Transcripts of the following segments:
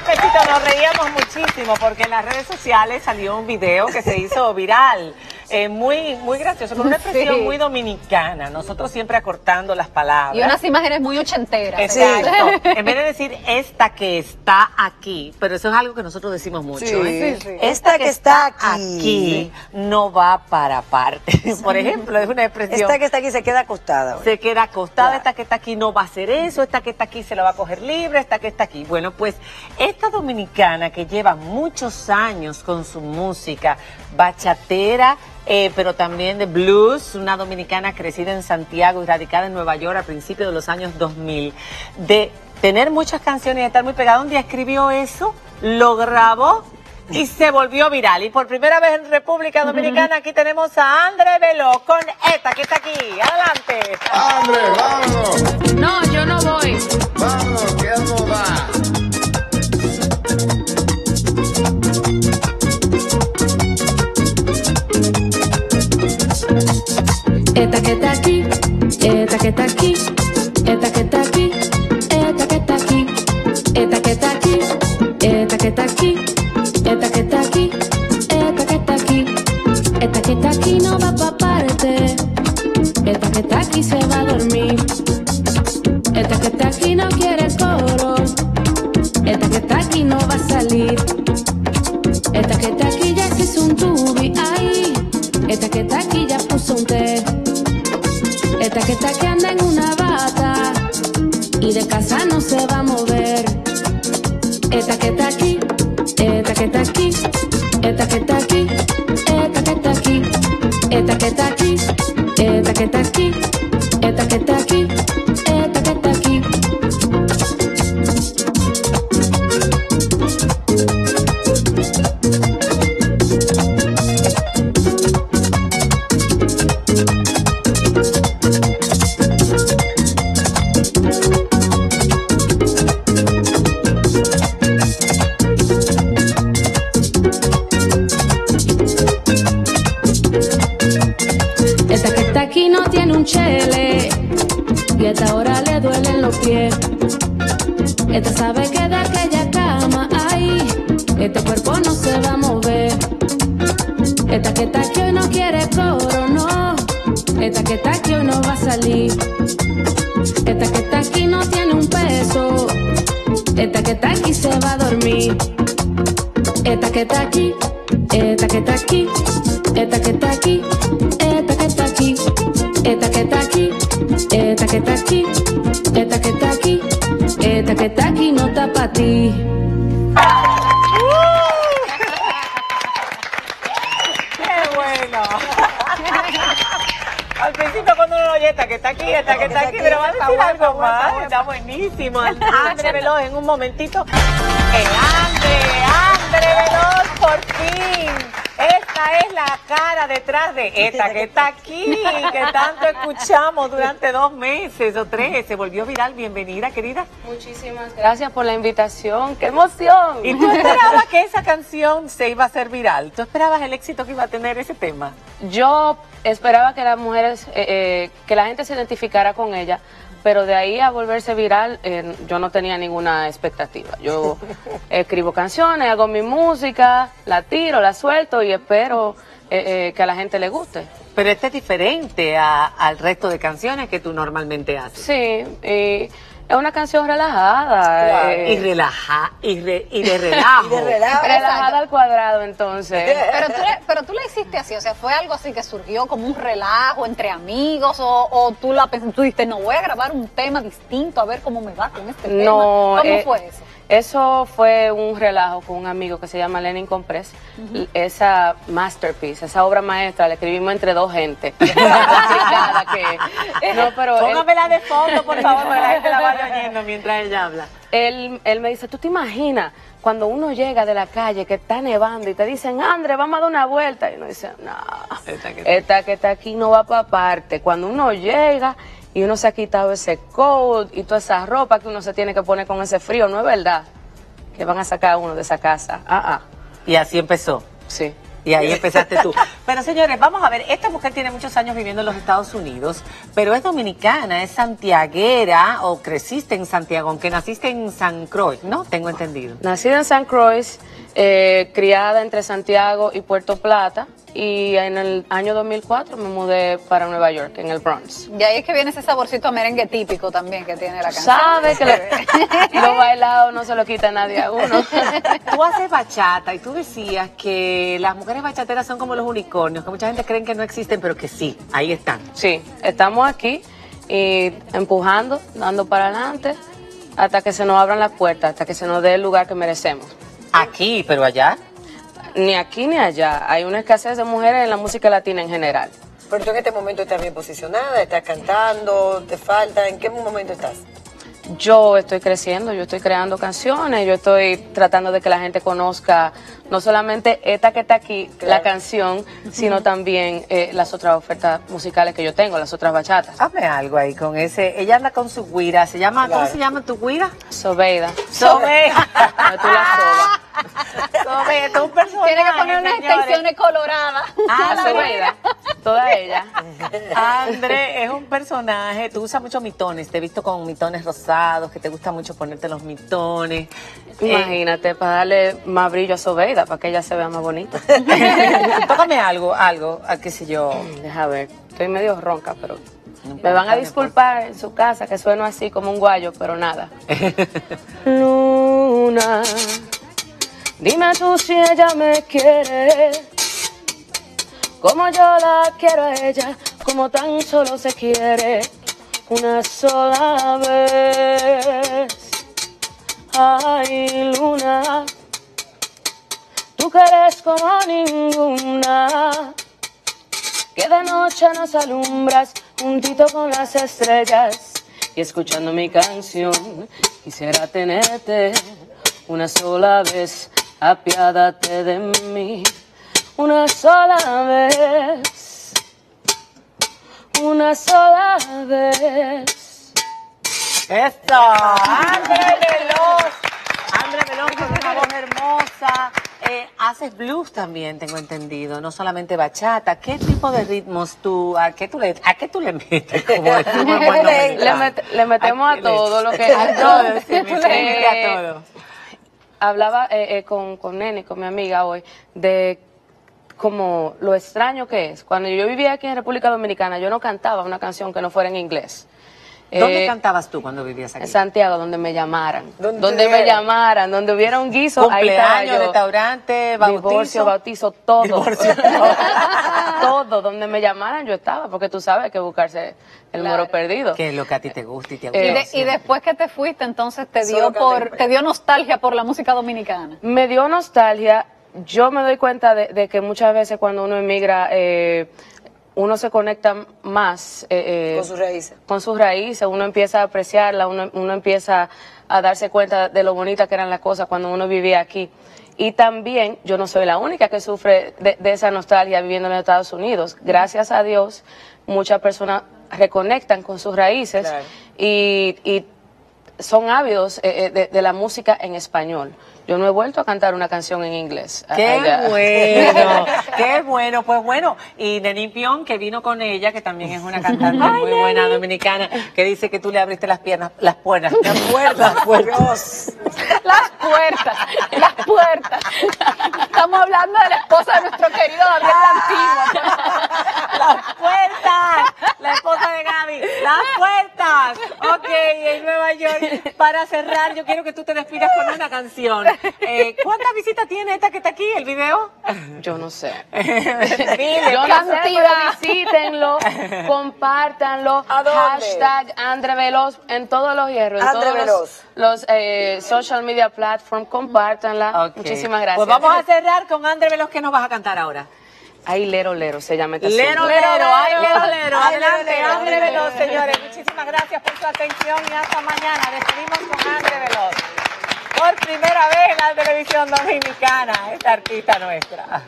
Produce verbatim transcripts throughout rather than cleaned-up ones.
Pechito, nos reíamos muchísimo porque en las redes sociales salió un video que se hizo viral. Eh, muy, muy gracioso, con una expresión sí. muy dominicana. Nosotros siempre acortando las palabras. Y unas imágenes muy ochenteras. Exacto. En vez de decir esta que está aquí, pero eso es algo que nosotros decimos mucho. Sí. ¿eh? Sí, sí. Esta, esta que está aquí, aquí no va para parte. Por ejemplo, es una expresión. Esta que está aquí se queda acostada. Hoy. Se queda acostada, claro. Esta que está aquí no va a hacer eso, esta que está aquí se la va a coger libre, esta que está aquí. Bueno, pues esta dominicana que lleva muchos años con su música bachatera, Eh, pero también de blues, una dominicana crecida en Santiago y radicada en Nueva York a principios de los años dos mil, de tener muchas canciones y de estar muy pegada, un día escribió eso, lo grabó y se volvió viral. Y por primera vez en República Dominicana aquí tenemos a Andre Veloz con esta que está aquí. Adelante. Andre, vámonos. No, yo no voy. Vámonos, que algo va. Esta que está aquí, esta que está aquí, esta que está aquí, esta que está aquí, esta que está aquí, esta que está aquí, esta que está aquí, esta que está aquí, esta que está aquí no va pa' parte, esta que está aquí se va a dormir, esta que está aquí no quiere coro, esta que está aquí no va a salir, esta que está aquí ya se hizo un tubi, ay, esta que está aquí ya puso un té. Esta que está que anda en una bata y de casa no se va a mover. Esta que está aquí, esta que está aquí, esta que está aquí, esta que está aquí, esta que está aquí, esta que está aquí, esta que está aquí, esta que está aquí. Aquí no tiene un chele y a esta hora le duelen los pies. Esta sabe que de aquella cama, ay, este cuerpo no se va a mover. Esta que está aquí hoy no quiere coro, no. Esta que está aquí hoy no va a salir. Esta que está aquí no tiene un peso. Esta que está aquí se va a dormir. Esta que está aquí, esta que está aquí, esta que está aquí, esta que está aquí, esta que está aquí, esta que está aquí, esta que está aquí, esta que está aquí no está para ti. ¡Qué bueno! Al principio cuando uno oye esta que está aquí, esta que está aquí, pero va a decir algo más, está buenísimo. Andre Veloz en un momentito. ¡El Andre! ¡Andre Veloz, por fin! Esta es la cara detrás de esta que está aquí, que tanto escuchamos durante dos meses o tres. Se volvió viral. Bienvenida, querida. Muchísimas gracias por la invitación. ¡Qué emoción! ¿Y tú esperabas que esa canción se iba a hacer viral? ¿Tú esperabas el éxito que iba a tener ese tema? Yo esperaba que las mujeres, eh, eh, que la gente se identificara con ella, pero de ahí a volverse viral, eh, yo no tenía ninguna expectativa. Yo escribo canciones, hago mi música, la tiro, la suelto y espero eh, eh, que a la gente le guste. Pero este es diferente a, al resto de canciones que tú normalmente haces. Sí, y es una canción relajada. Claro. Eh, y relaja, y, re, y de relajo. Y de relajo. Relajada al cuadrado, entonces. Pero tú, le, pero tú la hiciste así, o sea, fue algo así que surgió como un relajo entre amigos, o, o tú la tú dijiste, no, voy a grabar un tema distinto a ver cómo me va con este tema. No, ¿Cómo eh, fue eso? Eso fue un relajo con un amigo que se llama Lenin Compress. Uh-huh. Esa masterpiece, esa obra maestra, la escribimos entre dos gente. que, no, pero Póngamela él, de fondo, por favor, para que la gente la vaya oyendo mientras ella habla. Él, él me dice, ¿tú te imaginas cuando uno llega de la calle que está nevando y te dicen, Andre, vamos a dar una vuelta? Y uno dice, no, esta que, esta que está aquí no va para parte. Cuando uno llega y uno se ha quitado ese coat y toda esa ropa que uno se tiene que poner con ese frío, no es verdad que van a sacar a uno de esa casa. Ah, ah. Y así empezó. Sí. Y ahí empezaste tú. Pero señores, vamos a ver, esta mujer tiene muchos años viviendo en los Estados Unidos, pero es dominicana, es santiaguera, o creciste en Santiago, aunque naciste en San Croix, ¿no? Tengo entendido. Nacida en San Croix, eh, criada entre Santiago y Puerto Plata, y en el año dos mil cuatro me mudé para Nueva York, en el Bronx. Y ahí es que viene ese saborcito a merengue típico también que tiene la canción. Sabe que lo, lo bailado no se lo quita nadie a uno. Tú haces bachata y tú decías que las mujeres bachateras son como los unicornios, que mucha gente cree que no existen, pero que sí, ahí están. Sí, estamos aquí y empujando, dando para adelante, hasta que se nos abran las puertas, hasta que se nos dé el lugar que merecemos. Aquí, pero allá. Ni aquí ni allá. Hay una escasez de mujeres en la música latina en general. Pero tú en este momento estás bien posicionada, estás cantando, te falta, ¿en qué momento estás? Yo estoy creciendo, yo estoy creando canciones, yo estoy tratando de que la gente conozca no solamente esta que está aquí, Claro. la canción, sino también eh, las otras ofertas musicales que yo tengo, las otras bachatas. Hazme algo ahí con ese. Ella anda con su guira. ¿Se llama, Claro. ¿Cómo se llama tu guira? Sobeida. Sobeida. No, tú la sobas. Sobeida, un personaje. Tiene que poner unas señores. extensiones coloradas. Ah, La Sobeida, toda ella. André es un personaje, tú usas muchos mitones, te he visto con mitones rosados, que te gusta mucho ponerte los mitones. Eh, Imagínate, para darle más brillo a Sobeida, para que ella se vea más bonita. tócame algo, algo, a qué sé yo. Deja ver, estoy medio ronca, pero me van a disculpar en su casa que sueno así como un guayo, pero nada. Luna, dime tú si ella me quiere, como yo la quiero a ella, como tan solo se quiere una sola vez. Ay, luna, tú que eres como ninguna, que de noche nos alumbras juntito con las estrellas, y escuchando mi canción quisiera tenerte una sola vez. Apiádate de mí una sola vez, una sola vez. ¡Eso! ¡André Veloz! André Veloz con una voz hermosa. Eh, haces blues también, tengo entendido, no solamente bachata. ¿Qué tipo de ritmos tú, a qué tú le, a qué tú le metes? Como decimos en buen Le, dominicano. met- le metemos ¿A a qué le- todo lo que... A todo, sí, me Eh, a todo. Hablaba eh, eh, con, con Neni, con mi amiga hoy, de como lo extraño que es. Cuando yo vivía aquí en República Dominicana, yo no cantaba una canción que no fuera en inglés. ¿Dónde Eh, cantabas tú cuando vivías aquí? En Santiago, donde me llamaran. ¿Dónde Donde te me dieran? llamaran, donde hubiera un guiso, ahí estaba Cumpleaños, yo. restaurante, bautizo. Divorcio, bautizo, todo. Divorcio. Todo, donde me llamaran yo estaba, porque tú sabes que buscarse el Claro. moro perdido. Que es lo que a ti te gusta y te Eh, Y, de- gusta. y después que te fuiste, entonces te Solo dio canta por, inglés. te dio nostalgia por la música dominicana. Me dio nostalgia. Yo me doy cuenta de, de que muchas veces cuando uno emigra, eh, uno se conecta más eh, eh, Con sus raíces. con sus raíces, uno empieza a apreciarla, uno, uno empieza a darse cuenta de lo bonita que eran las cosas cuando uno vivía aquí. Y también, yo no soy la única que sufre de, de esa nostalgia viviendo en los Estados Unidos. Gracias a Dios, muchas personas reconectan con sus raíces Claro. y, y son ávidos eh, eh, de, de la música en español. Yo no he vuelto a cantar una canción en inglés. ¡Qué allá. bueno! ¡Qué bueno! Pues bueno, y Neni Pion, que vino con ella, que también es una cantante muy buena dominicana, que dice que tú le abriste las piernas, las puertas, las puertas, Dios. Las puertas, las puertas. Estamos hablando de la esposa de nuestro querido Gabriel La Antigua. las puertas, la esposa de Gaby, las puertas. Ok, en Nueva York, para cerrar, yo quiero que tú te despidas con una canción. Eh, ¿Cuántas visitas tiene esta que está aquí, el video? Yo no sé. Dile, Yo no sé, pero visítenlo, compártanlo. ¿A dónde? Hashtag Andre Veloz en todos los hierros, en Andre todos Veloz. los, los eh, social media platforms, compártanla. Ok. Muchísimas gracias. Pues vamos a cerrar con Andre Veloz, que nos vas a cantar ahora. Ahí Lero Lero se llama esta Lero, canción. lero, ay, Lero, lero, lero. lero. Ay, Adelante, lero, lero. Andre Veloz, señores. Muchísimas gracias por su atención y hasta mañana. Despedimos con Andre Veloz. Por primera vez en la televisión dominicana, esta artista nuestra.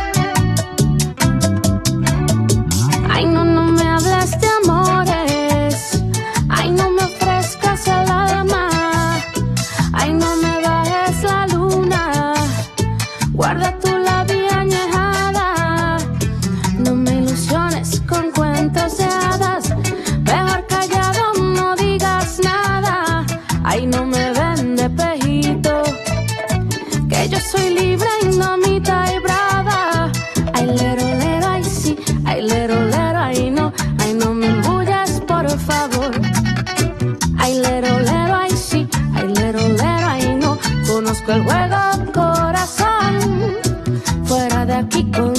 Ay, no, no me hablas de amores. conozco el juego, corazón. Fuera de aquí, corazón.